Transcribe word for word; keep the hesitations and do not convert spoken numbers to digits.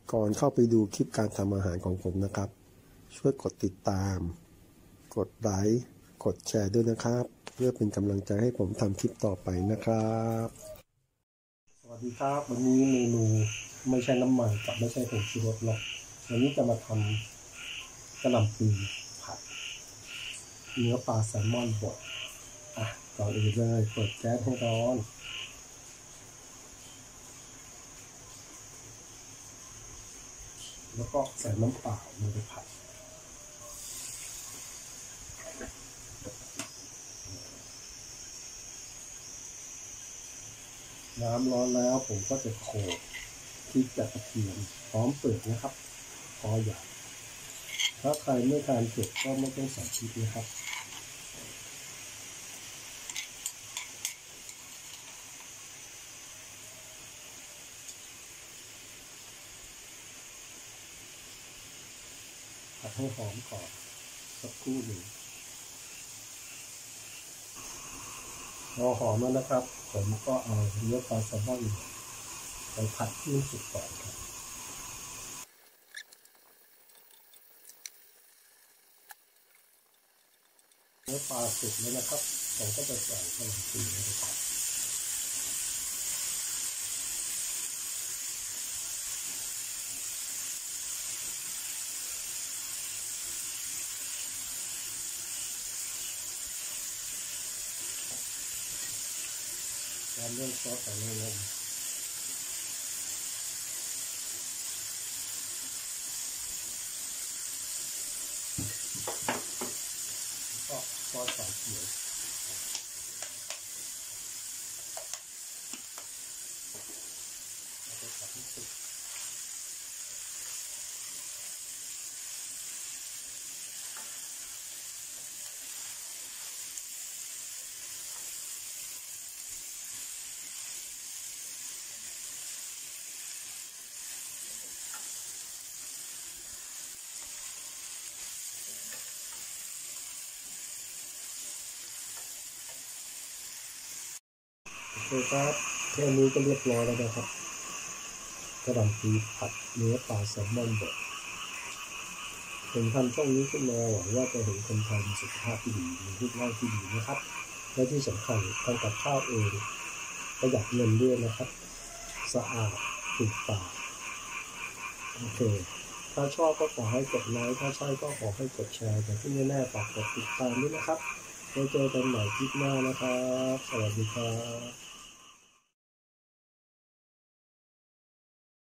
ก่อนเข้าไปดูคลิปการทำอาหารของผมนะครับช่วยกดติดตามกดไลค์กดแชร์ด้วยนะครับเพื่อเป็นกำลังใจให้ผมทำคลิปต่อไปนะครับสวัสดีครับวันนี้เมนูไม่ใช่น้ำมันกับไม่ใช่ผงชูรสหรอกวันนี้จะมาทำกระหล่ำปีผัดเนื้อปลาแซลมอนบดอ่ะก่อนอื่นเลยเปิดแก๊สให้ร้อนแล้วก็ใส่น้ำเปล่าลงไปผัดน้ำร้อนแล้วผมก็จะโขลกพริกกับกระเทียมพร้อมเปลือกนะครับพออย่างถ้าใครไม่ทานเผ็ดก็ไม่ต้องใส่พริกนะครับผัดให้หอมก่อนสักครู่หนึ่งพอหอมแล้วนะครับผมก็เอาเนื้อปลาแซลมอนไปผัดให้สุกก่อนครับเนื้อปลาสุกแล้วนะครับผมก็จะใส่กระหล่ำปีลงไปผัดตามด้วยซอสของเนยก็ซอสสามเขียวแล้วก็ผัดให้สุกโอเคครับแค่นี้ก็เรียบร้อยแล้วนะครับกระหล่ำปีผัดเนื้อปลาแซลมอนบดผมทำช่องนี้ขึ้นมาหวังว่าจะเห็นคนไทยมีสุขภาพที่ดีมีรูปร่างที่ดีนะครับและที่สำคัญทำกับข้าวเองประหยัดเงินด้วยนะครับสะอาดถูกปากโอเคถ้าชอบก็ขอให้กดไลค์ถ้าใช่ก็ขอให้กดแชร์แต่ที่แน่ๆฝากกดติดตามด้วยนะครับไว้เจอกันใหม่คลิปหน้านะครับสวัสดีครับ